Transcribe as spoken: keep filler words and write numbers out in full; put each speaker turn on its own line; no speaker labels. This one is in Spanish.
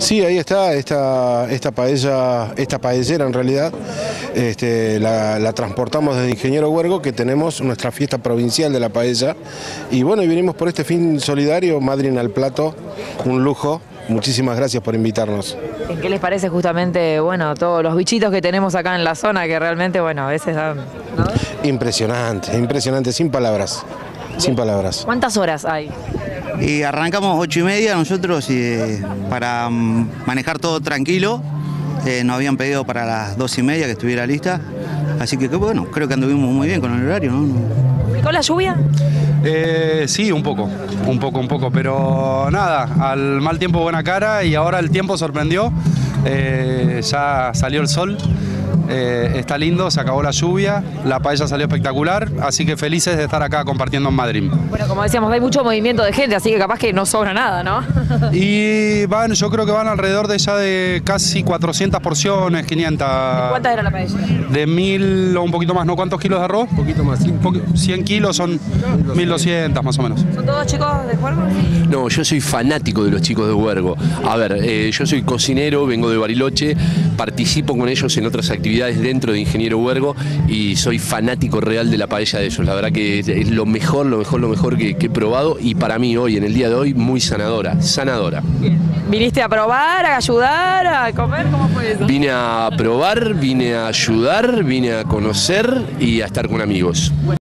Sí, ahí está, esta, esta paella, esta paellera en realidad, este, la, la transportamos desde Ingeniero Huergo, que tenemos nuestra fiesta provincial de la paella. Y bueno, y venimos por este fin solidario, Madryn al plato, un lujo. Muchísimas gracias por invitarnos.
¿En qué les parece justamente, bueno, todos los bichitos que tenemos acá en la zona, que realmente, bueno, a veces dan, ¿no?
Impresionante, impresionante, sin palabras, sin palabras.
¿Cuántas horas hay?
Y arrancamos ocho y media nosotros eh, para um, manejar todo tranquilo. Eh, nos habían pedido para las dos y media que estuviera lista. Así que bueno, creo que anduvimos muy bien con el horario, ¿no?
¿Con la lluvia?
Eh, sí, un poco, un poco, un poco, pero nada, al mal tiempo buena cara y ahora el tiempo sorprendió, eh, ya salió el sol, eh, está lindo, se acabó la lluvia, la paella salió espectacular, así que felices de estar acá compartiendo en Madryn.
Bueno, como decíamos, hay mucho movimiento de gente, así que capaz que no sobra nada, ¿no?
Y van, yo creo que van alrededor de ya de casi cuatrocientas porciones, quinientas.
¿De cuántas era la paella?
De mil o un poquito más, ¿no? ¿Cuántos kilos de arroz? Un poquito más. cien kilos son mil doscientas más o menos.
¿Son todos chicos de Huergo?
No, yo soy fanático de los chicos de Huergo. A ver, eh, yo soy cocinero, vengo de Bariloche, participo con ellos en otras actividades dentro de Ingeniero Huergo y soy fanático real de la paella de ellos. La verdad que es lo mejor, lo mejor, lo mejor que, que he probado y para mí hoy, en el día de hoy, muy sanadora, sanadora.
Bien. ¿Viniste a probar, a ayudar, a comer? ¿Cómo fue eso?
Vine a probar, vine a ayudar, vine a conocer y a estar con amigos.